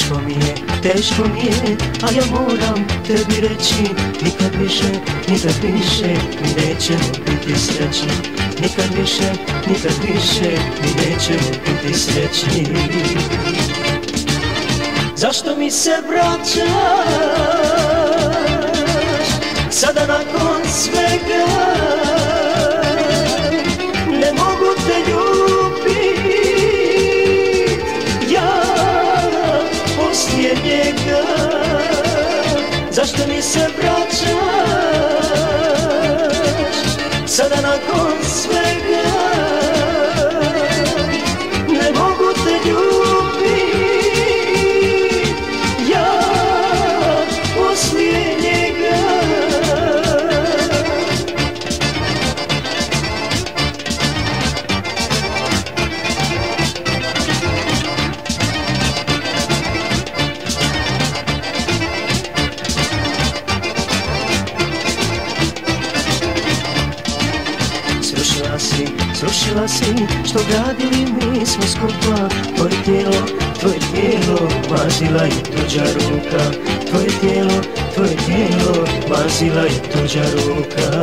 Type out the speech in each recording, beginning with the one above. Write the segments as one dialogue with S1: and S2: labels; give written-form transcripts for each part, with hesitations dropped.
S1: teško mi je, a ja moram tebi reći, nikad više mi nećemo biti srećni. Nikad više mi nećemo biti srećni. Zašto mi se vraćaš, sada nakon svega? Ne mogu te ljubit, ja poslije njega. Zašto mi se vraćaš, sada nakon svega? Ne mogu te ljubit, ja poslije njega. Srušila si što gradili mi smo skupa. Tvoje tijelo mazila je tuđa ruka. Tvoje tijelo mazila je tuđa ruka.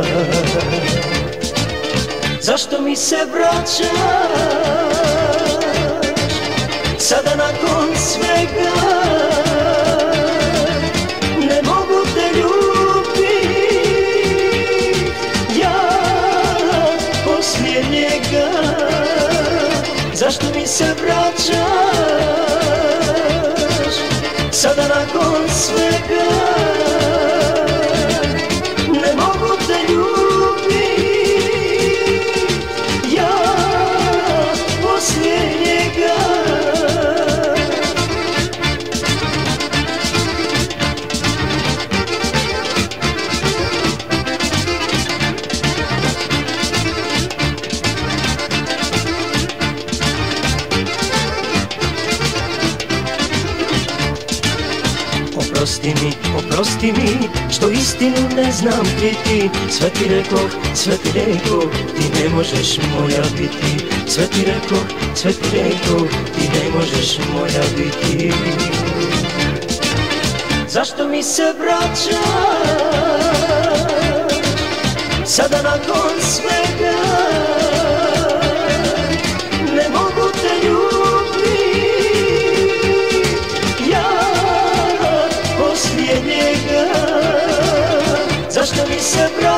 S1: Zašto mi se vraćaš, sada nakon svega? Ne mogu te ljubit, ja poslije njega. Zašto mi se vraćaš, sada nakon svega? Ne mogu te ljubit, ja poslije njega. Oprosti mi, što istinu ne znam kriti. Sve ti rekoh, ti ne možeš moja biti. Sve ti rekoh, ti ne možeš moja biti. Zašto mi se vraćaš, sada nakon svega? Ne mogu te ljubit, ja poslije njega. Zašto mi se vraćaš,